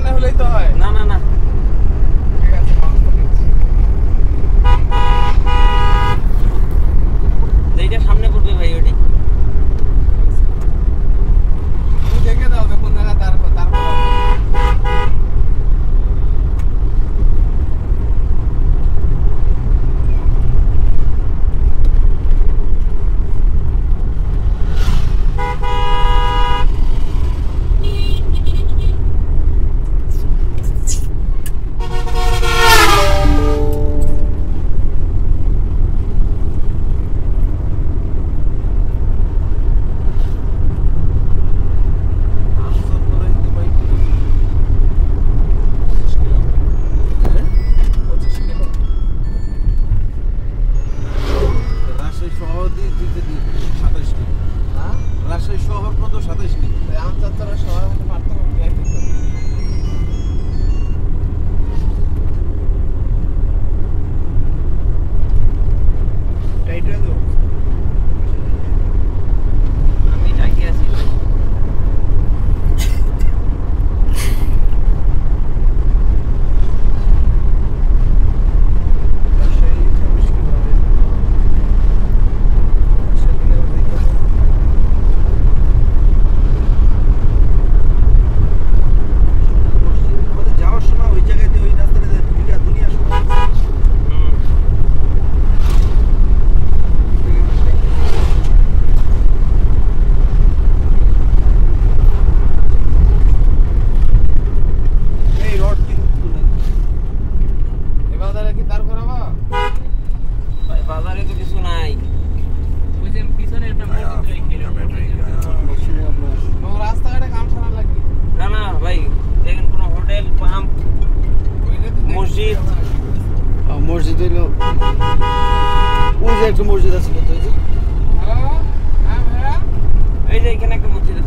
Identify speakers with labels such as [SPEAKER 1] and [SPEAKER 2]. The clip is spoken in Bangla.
[SPEAKER 1] হলেই তো হয়।
[SPEAKER 2] না না না
[SPEAKER 1] ঠিক আছে
[SPEAKER 2] যেটা সামনে পড়বে ভাই ওটি
[SPEAKER 1] তুমি দেখে দাও কোন জায়গা তারপর
[SPEAKER 3] রাজশাহী শহর কত 27 নি
[SPEAKER 1] রামচন্দ্র শহর মধ্যে পার্থক্য কি আছে টাইট হলো
[SPEAKER 2] আমি টাইটে আছি বাজারে তো কিছু নাই ওই যে পিছনে একটা মসজিদ
[SPEAKER 1] রাস্তাঘাটে কাম সারা লাগবে
[SPEAKER 2] না না ভাই দেখেন কোন হোটেল পাম্প মসজিদ
[SPEAKER 4] মসজিদ হইলো ওই যে একটা মসজিদ আছে কত
[SPEAKER 2] এই যে এখানে একটা মসজিদ